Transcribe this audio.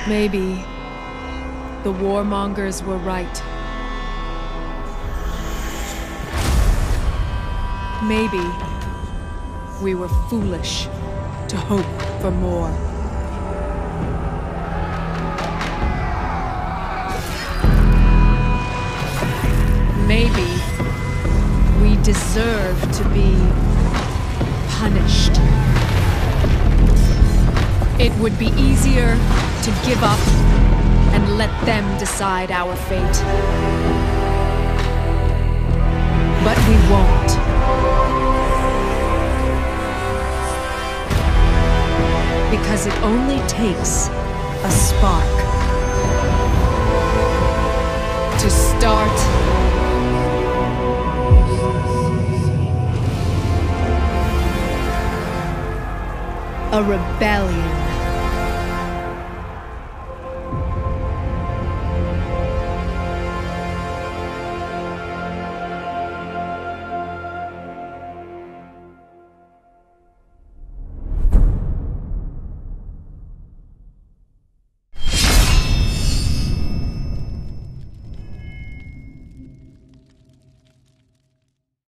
Maybe the warmongers were right. Maybe we were foolish to hope for more. Maybe we deserve to be punished. It would be easier to give up and let them decide our fate. But we won't. Because it only takes a spark to start a rebellion.